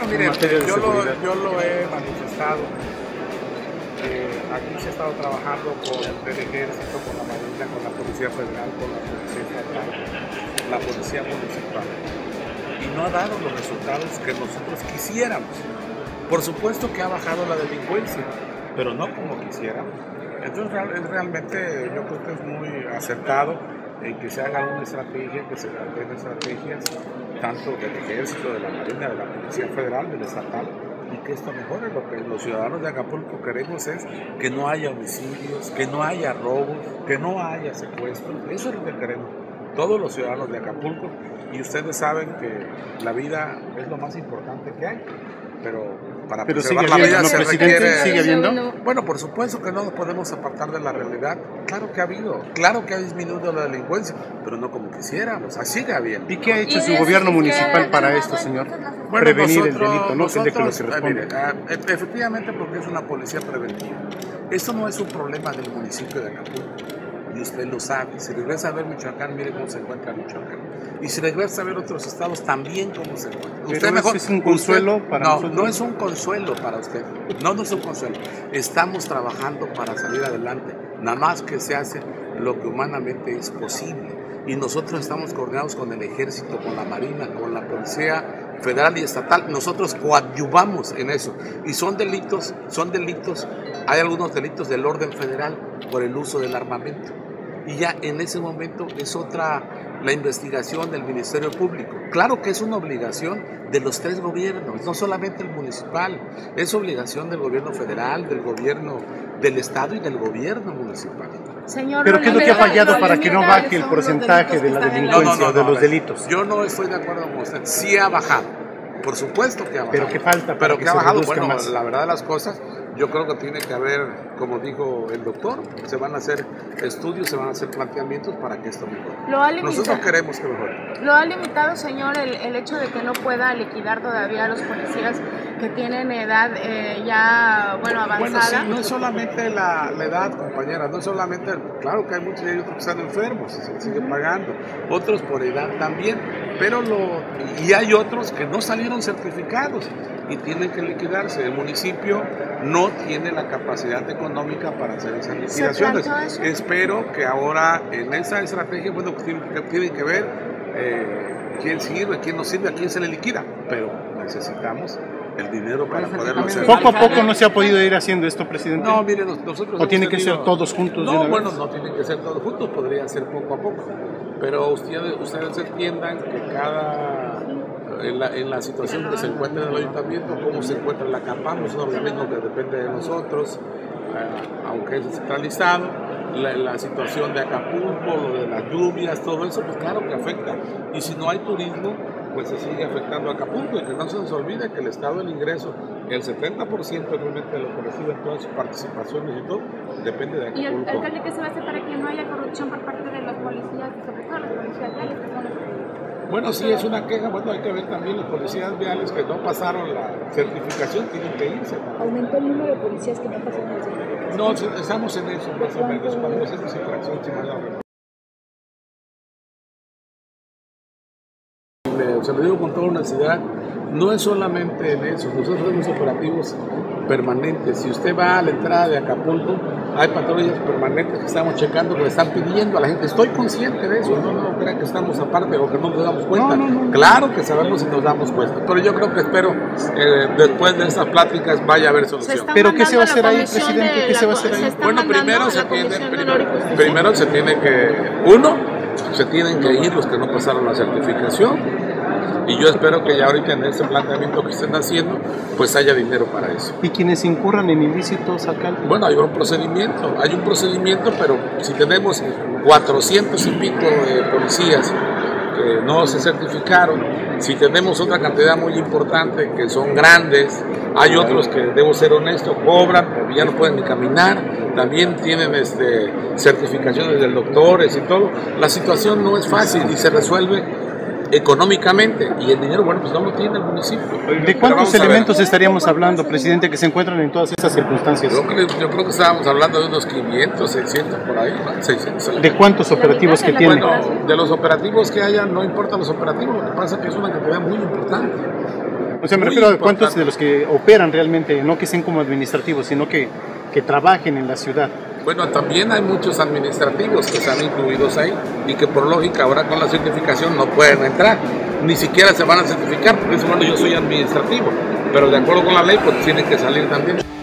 mire, en materia de seguridad? yo lo he manifestado. Aquí se ha estado trabajando con el Ejército, con la Marina, con la Policía Federal, con la Policía Estatal, la Policía Municipal. Y no ha dado los resultados que nosotros quisiéramos. Por supuesto que ha bajado la delincuencia, pero no como quisiéramos. Entonces realmente yo creo que es muy acertado en que se haga una estrategia, que se planteen estrategias tanto del Ejército, de la Marina, de la Policía Federal, del Estatal, y que esto mejore. Lo que los ciudadanos de Acapulco queremos es que no haya homicidios, que no haya robos, que no haya secuestros. Eso es lo que queremos todos los ciudadanos de Acapulco, y ustedes saben que la vida es lo más importante que hay, pero para preservar la vida se requiere... ¿Sigue habiendo? Bueno, por supuesto que no nos podemos apartar de la realidad. Claro que ha habido, claro que ha disminuido la delincuencia, pero no como quisiéramos, así sigue habiendo. ¿Y qué ha hecho su gobierno municipal para esto, señor? Bueno, prevenir el delito, ¿no? De que lo que responde. Efectivamente, porque es una policía preventiva. Esto no es un problema del municipio de Acapulco, y usted lo sabe. Si regresa a ver Michoacán, mire cómo se encuentra Michoacán. Y si regresa a ver otros estados, también cómo se encuentra. Usted mejor, ¿es un consuelo para nosotros? No es un consuelo para usted. No es un consuelo. Estamos trabajando para salir adelante. Nada más que se hace lo que humanamente es posible. Y nosotros estamos coordinados con el Ejército, con la Marina, con la Policía Federal y Estatal. Nosotros coadyuvamos en eso. Y son delitos, hay algunos delitos del orden federal por el uso del armamento. Y ya en ese momento es otra la investigación del Ministerio Público. Claro que es una obligación de los tres gobiernos, no solamente el municipal, es obligación del gobierno federal, del gobierno del estado y del gobierno municipal. Señor, ¿pero qué es lo que ha fallado para que no baje el porcentaje de la delincuencia, de los delitos? Yo no estoy de acuerdo con usted, sí ha bajado, por supuesto que ha bajado. ¿Pero qué falta? Pero que ha bajado, bueno, más. La verdad de las cosas, yo creo que tiene que haber, como dijo el doctor, se van a hacer estudios, se van a hacer planteamientos para que esto mejore. Nosotros queremos que mejore. ¿Lo ha limitado, señor, el hecho de que no pueda liquidar todavía a los policías que tienen edad ya, avanzada? Bueno, sí, no es solamente la edad, compañera, no es solamente, claro que hay muchos de ellos que están enfermos y se siguen pagando, otros por edad también, y hay otros que no salieron certificados y tienen que liquidarse. El municipio no tiene la capacidad económica para hacer esas liquidaciones. Espero que ahora en esa estrategia, tienen que ver quién sirve, quién no sirve, a quién se le liquida, pero necesitamos el dinero para poderlo hacer. ¿Poco a poco no se ha podido ir haciendo esto, presidente? No, mire, nosotros... ¿O tiene que ser todos juntos? No, bueno, no tienen que ser todos juntos, podría ser poco a poco, pero ustedes entiendan que en la situación que se encuentra en el ayuntamiento, cómo se encuentra la CAPAM, es un organismo que depende de nosotros, aunque es descentralizado, la situación de Acapulco, lo de las lluvias, todo eso, pues claro que afecta. Y si no hay turismo, pues se sigue afectando a Acapulco, y que no se nos olvide que el estado del ingreso, el 70% realmente de lo que reciben todas sus participaciones y todo, depende de Acapulco. ¿Y el alcalde qué se va a hacer para que no haya corrupción por parte de los policías, y sobre todo los policías viales, que son los que... Bueno, sí, es una queja. Bueno, hay que ver también los policías viales que no pasaron la certificación, tienen que irse. ¿Aumentó el número de policías que no pasaron la certificación? No, estamos en eso, más o menos, cuando hacemos infracción, se lo digo con toda honestidad, no es solamente en eso, nosotros tenemos operativos permanentes. Si usted va a la entrada de Acapulco, hay patrullas permanentes que estamos checando, que le están pidiendo a la gente. Estoy consciente de eso, no crean que estamos aparte o que no nos damos cuenta. No. Claro que sabemos y nos damos cuenta, pero yo creo que espero después de estas pláticas vaya a haber solución. ¿Pero qué se va a hacer ahí, presidente? ¿Qué se va a hacer ahí? Bueno, primero se tiene se tienen que ir los que no pasaron la certificación. Y yo espero que ya ahorita en este planteamiento que estén haciendo, pues haya dinero para eso. ¿Y quienes incurran en ilícitos, alcalde? Bueno, hay un procedimiento, pero si tenemos 400 y pico de policías que no se certificaron, si tenemos otra cantidad muy importante que son grandes, hay otros que, debo ser honesto, cobran, pero ya no pueden ni caminar, también tienen certificaciones de doctores y todo. La situación no es fácil y se resuelve económicamente, y el dinero, bueno, pues no lo tiene el municipio. ¿De cuántos elementos estaríamos hablando, presidente, que se encuentran en todas estas circunstancias? Yo creo que estábamos hablando de unos 500, 600 por ahí, ¿no? 600. ¿De cuántos operativos que tienen? Bueno, de los operativos que haya, no importa los operativos, lo que pasa es que es una cantidad muy importante. O sea, me refiero a cuántos de los que operan realmente, no que sean como administrativos, sino que trabajen en la ciudad. Bueno, también hay muchos administrativos que están incluidos ahí y que por lógica ahora con la certificación no pueden entrar, ni siquiera se van a certificar, porque eso, bueno, yo soy administrativo, pero de acuerdo con la ley pues tienen que salir también.